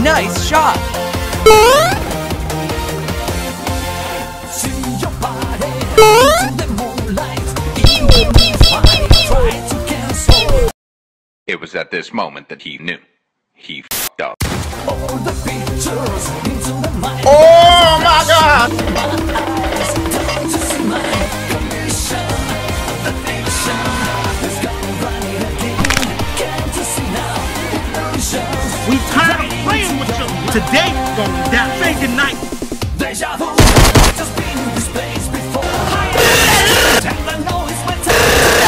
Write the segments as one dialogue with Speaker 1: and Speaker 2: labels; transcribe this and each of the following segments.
Speaker 1: Nice shot!
Speaker 2: It was at this moment that he knew. He f***ed up.
Speaker 3: Oh my God!
Speaker 4: We tired of playing with you. Today, going down. Say goodnight.
Speaker 5: Deja vu. Just been in this place before. And I know it's my time.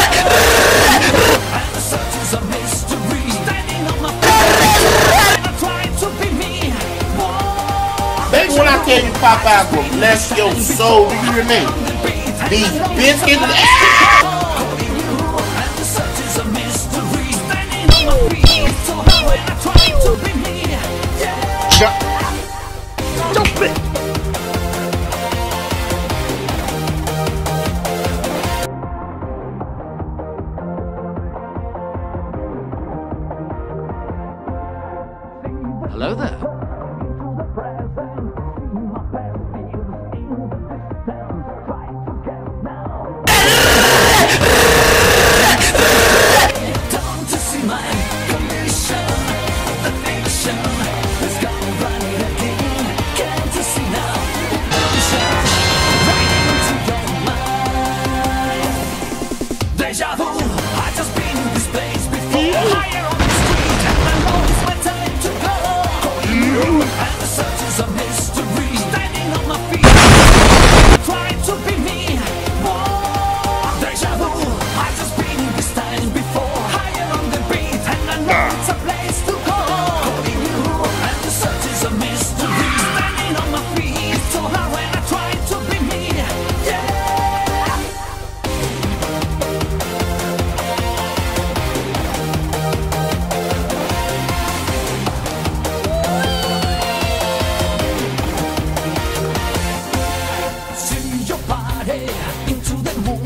Speaker 5: And the search is a mystery. Standing on my feet. And I try to be me.
Speaker 3: Baby, when I tell you Popeye will bless your soul, you hear me? These biscuits.
Speaker 5: And the search is a mystery. Standing on my feet. So how when I try to be me.
Speaker 4: Jump it.
Speaker 1: Hello there.
Speaker 5: Deja vu, I just been in this place before. Higher on the street, and I know it's my time to go. And the search is a mystery. Standing on my feet, try to be me. Deja vu, I just been in this time before. Higher on the beat, and I know it's a place to go. And the search is a mystery. Standing on my feet, so hard when I try to be me. Yeah. See your body into the moon.